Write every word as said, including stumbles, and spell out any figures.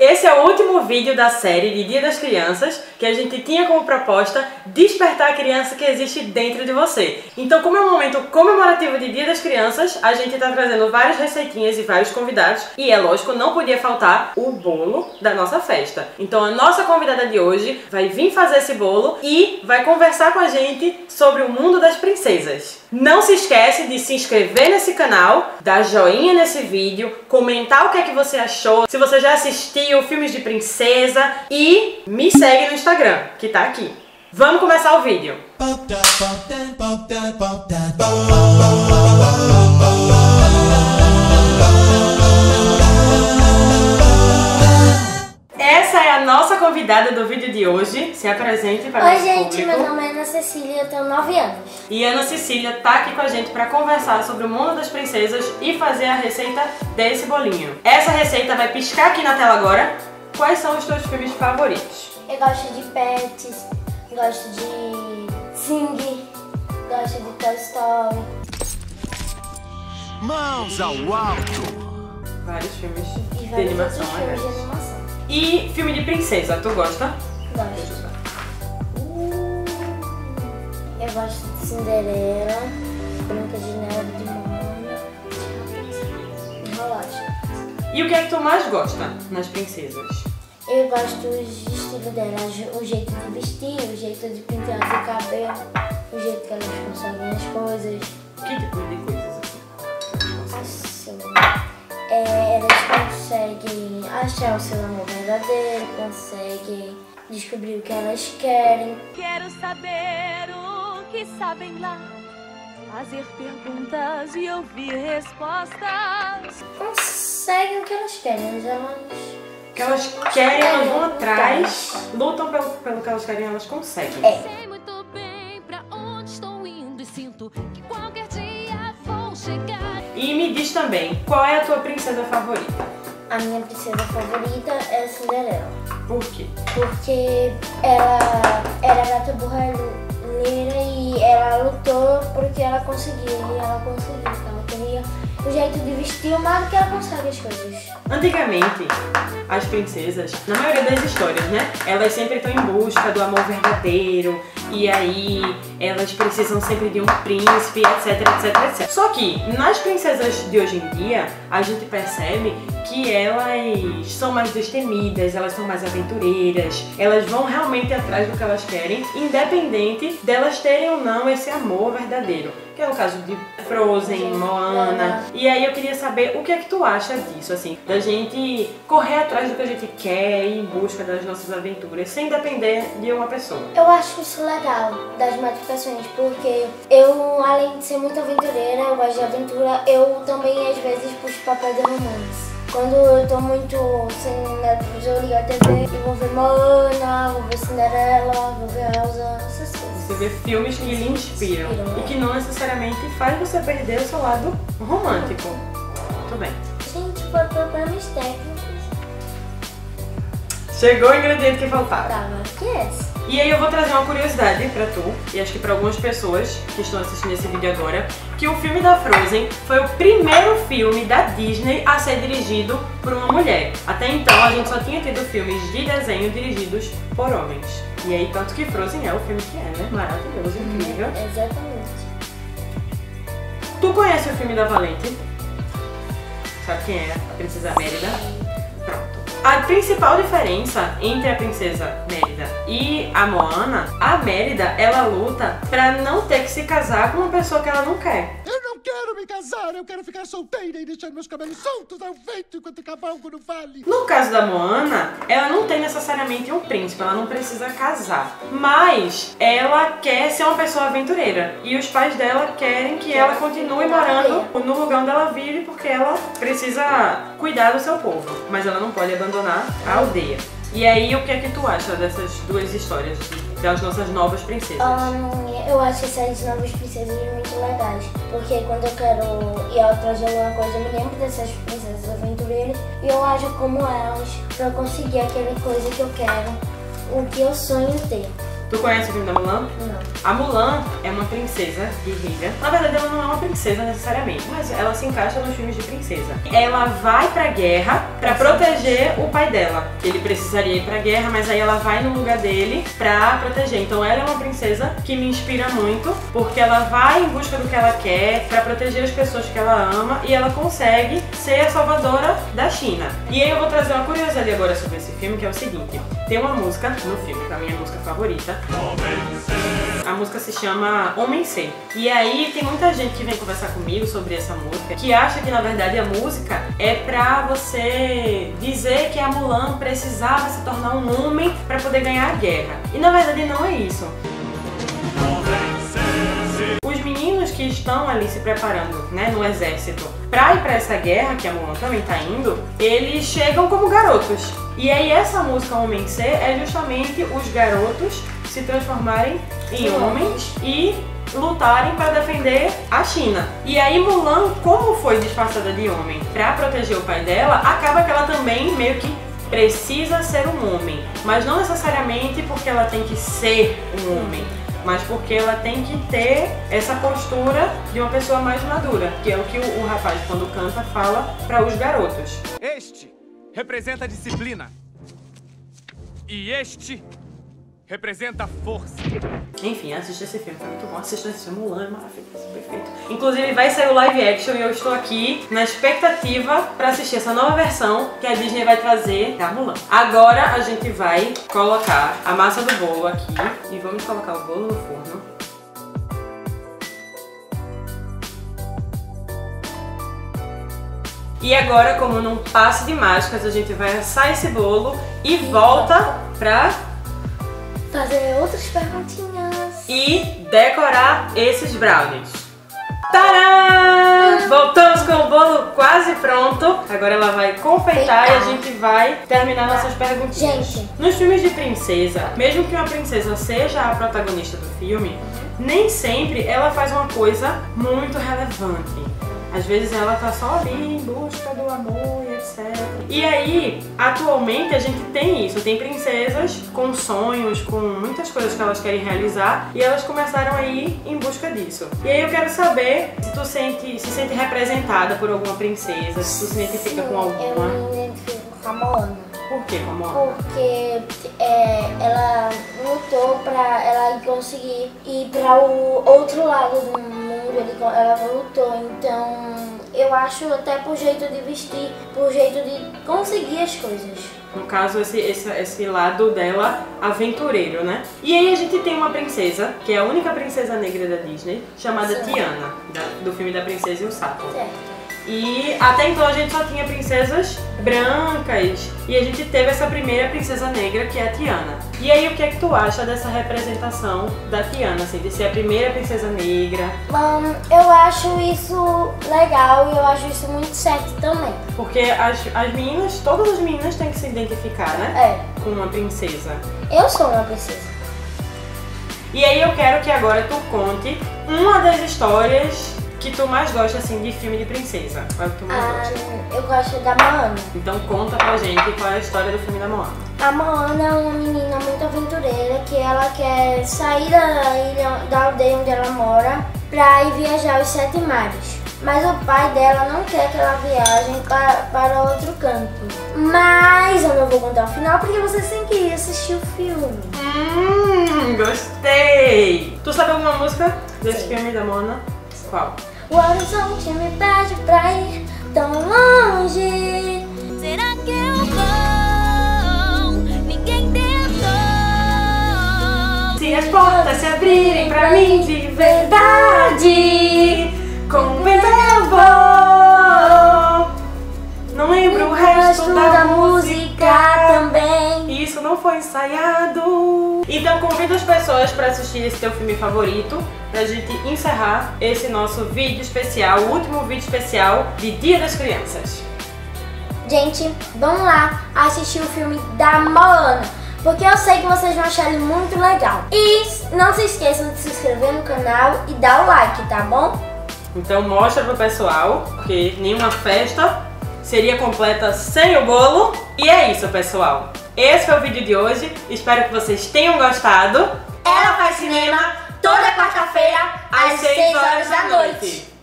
Esse é o último vídeo da série de Dia das Crianças, que a gente tinha como proposta despertar a criança que existe dentro de você. Então, como é um momento comemorativo de Dia das Crianças, a gente tá trazendo várias receitinhas e vários convidados, e é lógico, não podia faltar o bolo da nossa festa. Então a nossa convidada de hoje vai vir fazer esse bolo e vai conversar com a gente sobre o mundo das princesas. Não se esquece de se inscrever nesse canal, dar joinha nesse vídeo, comentar o que é que você achou, se você já assistiu filmes de princesa e me segue no Instagram, que tá aqui. Vamos começar o vídeo. Essa é a nossa convidada do vídeo de hoje. Se apresente para o nosso público. Oi, gente, meu nome é Ana Cecília, eu tenho nove anos. E Ana Cecília tá aqui com a gente para conversar sobre o mundo das princesas e fazer a receita desse bolinho. Essa receita vai piscar aqui na tela agora. Quais são os teus filmes favoritos? Eu gosto de Pets, gosto de Sing, gosto de Toy Story. Mãos ao alto! Vários filmes E de vários animação, outros filmes de né? animação. E filme de princesa, tu gosta? Gosto. Eu gosto de Cinderela, Branca de Neve, de Moana, Enrolados. E o que é que tu mais gosta nas princesas? Eu gosto do estilo delas, o jeito de vestir, o jeito de pentear o cabelo, o jeito que elas conseguem as coisas. Que tipo de coisas assim? Assim, é, elas conseguem achar o seu amor verdadeiro, conseguem descobrir o que elas querem. Quero saber o que sabem lá, fazer perguntas e ouvir respostas. Conseguem o que elas querem, mas elas... O que elas querem, elas vão atrás, lutam pelo, pelo que elas querem, elas conseguem. É. Sei muito bem pra onde estou indo e sinto que qualquer dia vou chegar. E me diz também, qual é a tua princesa favorita? A minha princesa favorita é a Cinderela, Por quê? porque ela era gata borralheira e ela lutou porque ela conseguiu, e ela conseguiu, ela queria o jeito de vestir o mais que ela consegue as coisas. Antigamente, as princesas, na maioria das histórias, né? Elas sempre estão em busca do amor verdadeiro, e aí elas precisam sempre de um príncipe, etc, etc, etcétera. Só que nas princesas de hoje em dia, a gente percebe que elas são mais destemidas, elas são mais aventureiras, elas vão realmente atrás do que elas querem, independente delas terem ou não esse amor verdadeiro. Que é o caso de Frozen, Moana. E aí eu queria saber o que é que tu acha disso, assim, da gente correr atrás do que a gente quer, ir em busca das nossas aventuras, sem depender de uma pessoa. Eu acho isso legal, das modificações, porque eu, além de ser muito aventureira, eu gosto de aventura, eu também às vezes puxo papel de romance. Quando eu tô muito sem nervos, eu ligo a T V e vou ver Moana, vou ver Cinderela, vou ver Elsa, essas coisas. Você vê filmes que lhe inspiram Inspiram, e que não necessariamente faz você perder o seu lado romântico. Muito bem. Gente, por problemas técnicos, Chegou o ingrediente que faltava. tava que é esse? E aí eu vou trazer uma curiosidade pra tu, e acho que pra algumas pessoas que estão assistindo esse vídeo agora, que o filme da Frozen foi o primeiro filme da Disney a ser dirigido por uma mulher. Até então a gente só tinha tido filmes de desenho dirigidos por homens. E aí tanto que Frozen é o filme que é, né? Maravilhoso, incrível. Hum, exatamente. Tu conhece o filme da Valente? Sabe quem é a princesa Mérida? Pronto. A principal diferença entre a princesa Mérida e a Moana, a Mérida, ela luta pra não ter que se casar com uma pessoa que ela não quer. Eu não quero me casar, eu quero ficar solteira e deixar meus cabelos soltos ao vento enquanto o cavalgo não vale. No caso da Moana, ela não tem necessariamente um príncipe, ela não precisa casar. Mas ela quer ser uma pessoa aventureira. E os pais dela querem que ela continue morando no lugar onde ela vive, porque ela precisa cuidar do seu povo. Mas ela não pode abandonar a aldeia. E aí, o que é que tu acha dessas duas histórias, das nossas novas princesas? Um, eu acho essas novas princesas muito legais, porque quando eu quero ir atrás de alguma coisa, eu me lembro dessas princesas aventureiras e eu ajo como elas pra conseguir aquela coisa que eu quero, o que eu sonho ter. Tu conhece o filme da Mulan? Não. A Mulan é uma princesa guerreira. Na verdade, ela não é uma princesa necessariamente, mas ela se encaixa nos filmes de princesa. Ela vai pra guerra pra proteger o pai dela. Ele precisaria ir pra guerra, mas aí ela vai no lugar dele pra proteger. Então ela é uma princesa que me inspira muito, porque ela vai em busca do que ela quer, pra proteger as pessoas que ela ama, e ela consegue ser a salvadora da China. E aí eu vou trazer uma curiosidade agora sobre esse filme, que é o seguinte. Tem uma música no filme, que é a minha música favorita. A música se chama Homem Sei. E aí tem muita gente que vem conversar comigo sobre essa música, que acha que na verdade a música é pra você dizer que a Mulan precisava se tornar um homem pra poder ganhar a guerra. E na verdade não é isso. Os meninos que estão ali se preparando, né, no exército pra ir pra essa guerra, que a Mulan também tá indo, eles chegam como garotos. E aí essa música Homem Ser é justamente os garotos se transformarem em homens e lutarem para defender a China. E aí Mulan, como foi disfarçada de homem para proteger o pai dela, acaba que ela também meio que precisa ser um homem, mas não necessariamente porque ela tem que ser um homem, mas porque ela tem que ter essa postura de uma pessoa mais madura, que é o que o, o rapaz, quando canta, fala para os garotos. Este representa a disciplina e este representa a força. Enfim, assista esse filme, foi muito bom. Assista esse filme, Mulan é maravilhoso, perfeito. Inclusive vai sair o live action e eu estou aqui na expectativa para assistir essa nova versão que a Disney vai trazer da Mulan. Agora a gente vai colocar a massa do bolo aqui e vamos colocar o bolo no forno. E agora, como num passe de mágicas, a gente vai assar esse bolo e volta pra fazer outras perguntinhas e decorar esses brownies. Tadã! Voltamos com o bolo quase pronto. Agora ela vai confeitar e a gente vai terminar nossas perguntinhas. Gente. Nos filmes de princesa, mesmo que uma princesa seja a protagonista do filme, nem sempre ela faz uma coisa muito relevante. Às vezes ela tá só ali em busca do amor e etcétera. E aí, atualmente a gente tem isso, tem princesas com sonhos, com muitas coisas que elas querem realizar e elas começaram a ir em busca disso. E aí eu quero saber se tu sente, se sente representada por alguma princesa, se tu se identifica Sim, com alguma. eu me identifico com a Moana. Por que com a Moana? Porque é, ela lutou pra ela conseguir ir pra o outro lado do mundo, ela lutou, então eu acho até por jeito de vestir, por jeito de conseguir as coisas. No caso, esse, esse, esse lado dela aventureiro, né? E aí a gente tem uma princesa, que é a única princesa negra da Disney, chamada Sim. Tiana, da, do filme da Princesa e o Sapo. Certo. E até então a gente só tinha princesas brancas e a gente teve essa primeira princesa negra, que é a Tiana. E aí o que é que tu acha dessa representação da Tiana, assim, de ser a primeira princesa negra? Um, eu acho isso legal e eu acho isso muito certo também. Porque as, as meninas, todas as meninas têm que se identificar, né? É. Com uma princesa. Eu sou uma princesa. E aí eu quero que agora tu conte uma das histórias que tu mais gosta, assim, de filme de princesa. Qual é que tu mais Ah, gosta? eu gosto da Moana. Então conta pra gente qual é a história do filme da Moana. A Moana é uma menina muito aventureira que ela quer sair da ilha, da aldeia onde ela mora pra ir viajar os sete mares. Mas o pai dela não quer que ela viaje para, para outro canto. Mas eu não vou contar o final porque vocês têm que ir assistir o filme. Hum, gostei! Tu sabe alguma música desse Sim. filme da Moana? Qual? O horizonte me pede pra ir tão longe. Será que eu vou? Ninguém tentou. Se as portas se abrirem pra mim de verdade, com o vento eu vou. Não lembro o resto da música também. Isso não foi ensaiado. Então convido as pessoas para assistir esse teu filme favorito, pra gente encerrar esse nosso vídeo especial, o último vídeo especial de Dia das Crianças. Gente, vamos lá assistir o filme da Moana, porque eu sei que vocês vão achar ele muito legal. E não se esqueçam de se inscrever no canal e dar o like, tá bom? Então mostra pro pessoal, porque nenhuma festa seria completa sem o bolo. E é isso, pessoal. Esse foi o vídeo de hoje. Espero que vocês tenham gostado. Ela Faz Cinema, toda quarta-feira, às seis horas da noite.